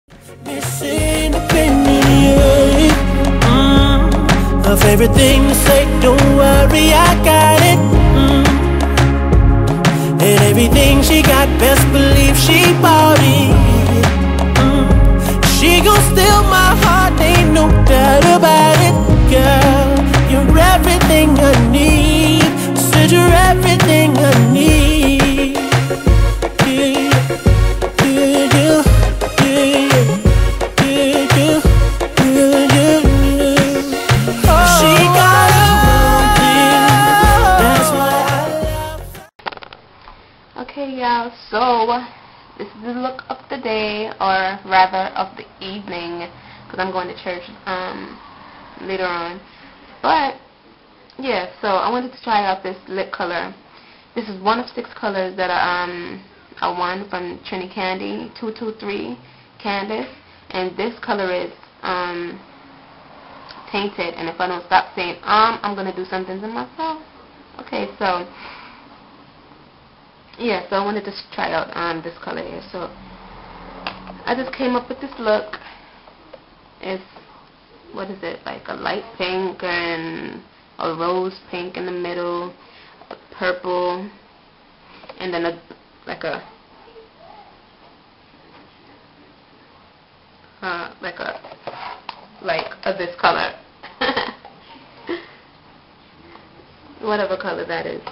Her favorite thing to say, don't worry, I got it. And everything she got, best believe she bought it. She gon' steal my heart, ain't no doubt about it. Girl, you're everything I need. I said you're everything I need. Okay, y'all, so this is the look of the day, or rather of the evening, because I'm going to church later on. But yeah, so I wanted to try out this lip color. This is one of 6 colors that I won from Trini Candy 223 Candice, and this color is Tainted. And if I don't stop saying I'm gonna do something to myself. Okay, so yeah, so I wanted to try out this color here. So I just came up with this look. It's, what is it, like a light pink and a rose pink in the middle, a purple, and then like this color. Whatever color that is.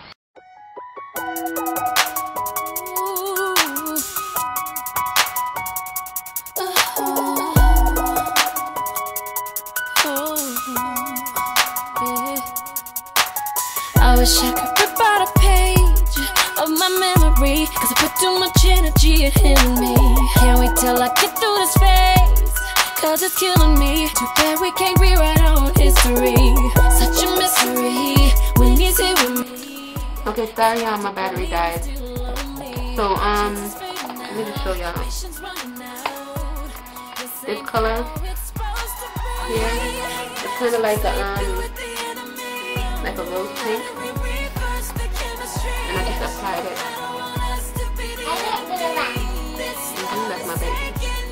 I wish I could rip out a page of my memory, cause I put too much energy in me. Can't wait till I get through this phase, cause it's killing me. Too bad we can't rewrite our own history. Such a mystery when he's here with me. Okay, sorry y'all, my battery died. So let me just show y'all. This color here, it's kind of like a rose pink, and I just applied it. That's my baby.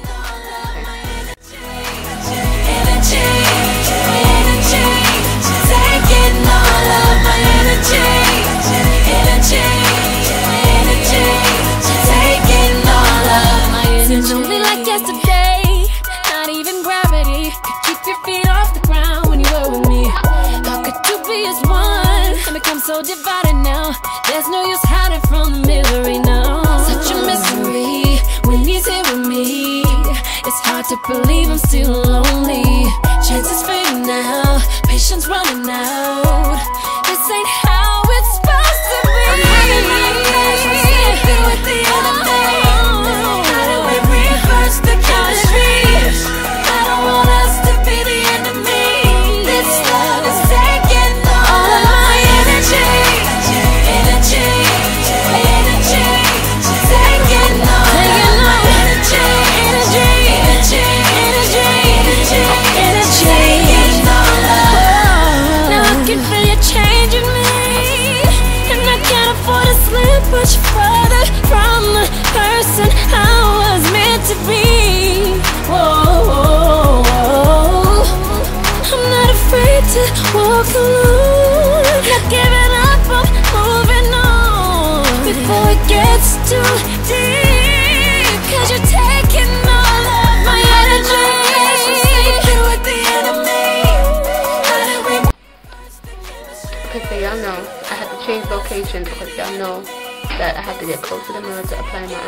It's only like yesterday, not even gravity could keep your feet off the ground when you were with me. How could two be as one and become so divided now? There's no use hiding from the misery now. Such a misery when he's here with me. It's hard to believe I'm still lonely. Chances fading now, patience running out. This ain't how it's supposed to be. I'm having my passion sleeping with the enemy. How do we reverse the chemistry? I don't want us to be the enemy. This love is taking all of my energy. Energy, energy, taking all of my energy. Energy, energy, energy, energy, taking all of. Now I can feel you changing me, and I can't afford to slip much further from the person I was meant to be. Whoa, whoa, whoa. I'm not afraid to walk alone. Not giving up, I'm moving on before it gets too deep. Cause you're taking all of my energy. Sleeping with the enemy. How do we? Okay, so y'all know I have to change location because y'all know that I have to get close to the mirror to apply my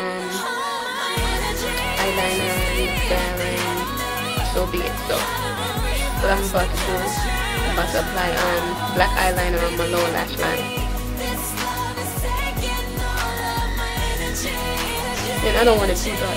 eyeliner and mascara, and so be it. So what I'm about to do, I'm about to apply black eyeliner on my lower lash line. And I don't want it too dark.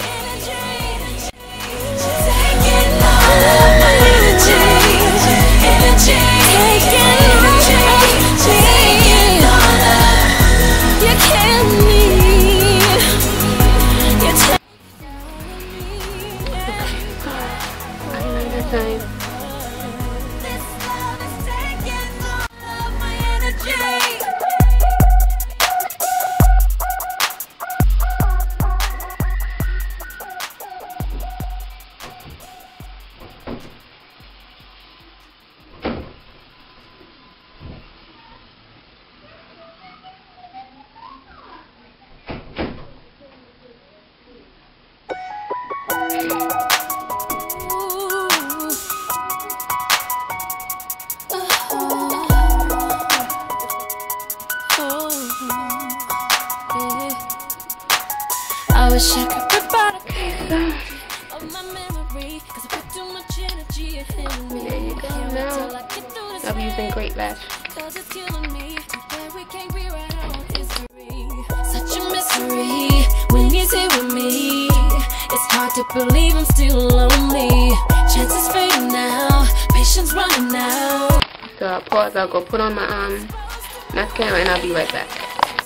misery, 'cause I put too much energy in me. There you go. Now I'll be using Great Lash. 'Cause it's killing me. That we can't rewrite our history. Such a mystery when he's here with me. It's hard to believe I'm still lonely. Chances fading now, patience running out. So I'll pause. I'll go put on my mascara and I'll be right back.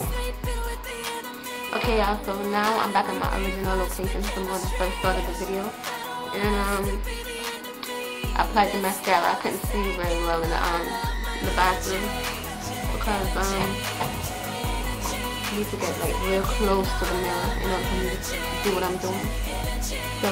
Okay, y'all. So now I'm back at my original location from when I first started the video, and I applied the mascara. I couldn't see very well in the bathroom because I need to get like real close to the mirror in order for me to do what I'm doing. So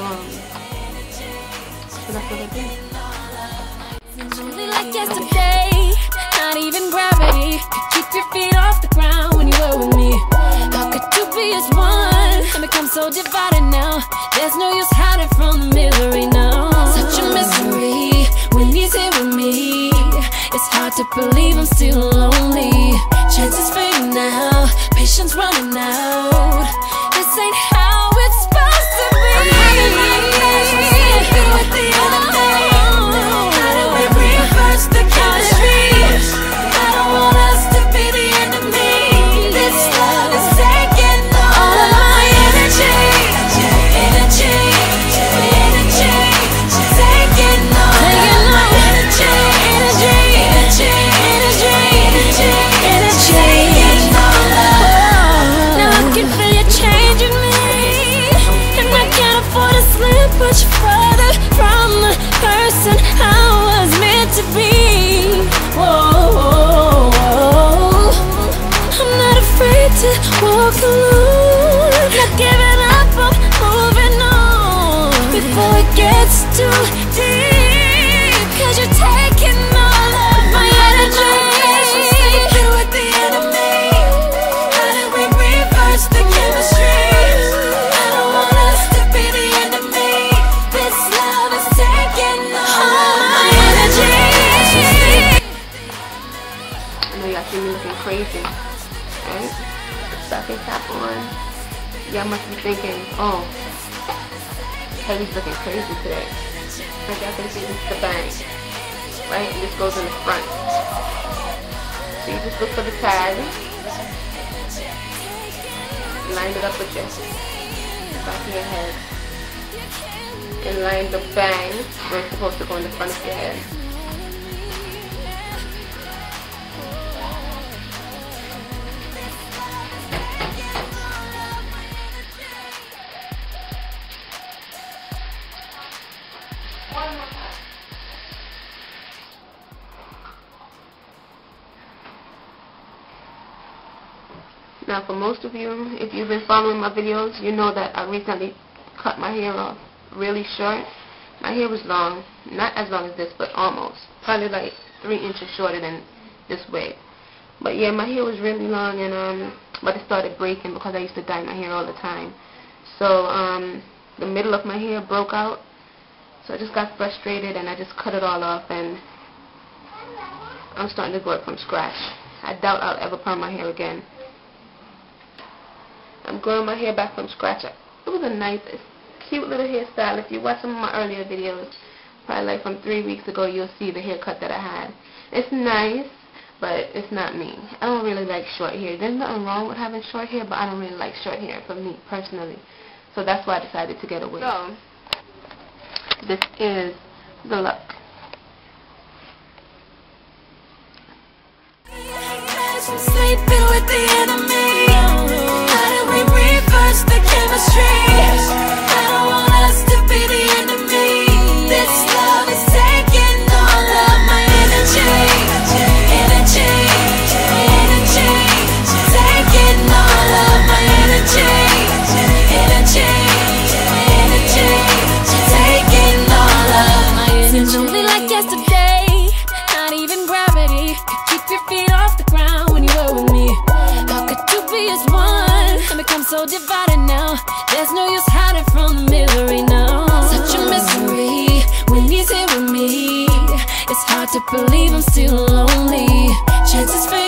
that's what I did. Only like yesterday, not even gravity could keep your feet off the ground when you were with me. How could two be as one and become so divided now? There's no use hiding from the misery now. Such a misery when he's here with me. It's hard to believe I'm still lonely. Chances fading now, patience running out. This ain't how it's supposed to be. I'm having my passion sleeping with the enemy. How do we reverse the chemistry? I don't want us to be the enemy. This love is taking all of my energy. Energy, energy, taking all of my energy. Energy, energy, energy, energy, taking all of. Now I can feel you changing me, and I can't afford to slip much further from the person I was meant to be. Whoa, I'm not afraid to walk alone. Not giving up, I'm moving on before it gets too deep. 'Cause you're taking all of my energy. Sleeping with the enemy. How do we reverse the chemistry? I don't want us to be the enemy. This love is taking all my energy. I know y'all see me looking crazy, right? Stocking cap on. Y'all must be thinking, oh, Kelly's looking crazy today. Like y'all can see this is the bang, right? And this goes in the front. So you just look for the tag, line it up with your back of your head, and line the bang where it's supposed to go in the front of your head. Now for most of you, if you've been following my videos, you know that I recently cut my hair off really short. My hair was long, not as long as this, but almost. Probably like 3 inches shorter than this wig. But yeah, my hair was really long, and but it started breaking because I used to dye my hair all the time. So the middle of my hair broke out. So I just got frustrated and I just cut it all off, and I'm starting to grow it from scratch. I doubt I'll ever perm my hair again. I'm growing my hair back from scratch. It was a nice, cute little hairstyle. If you watch some of my earlier videos, probably like from 3 weeks ago, you'll see the haircut that I had. It's nice, but it's not me. I don't really like short hair. There's nothing wrong with having short hair, but I don't really like short hair for me personally. So that's why I decided to get a wig. So this is the look. Sleeping with the enemy. How do we reverse the chemistry? I don't want us to be the enemy. This love is taking all of my energy. Energy, energy, taking all of my energy. Energy, energy, taking all of my energy. Seems only like yesterday, not even gravity could keep your feet off the ground when you were with me. How could two be as one and become so divided now? There's no use hiding from the misery now. Such a misery when he's here with me. It's hard to believe I'm still lonely. Chances fade.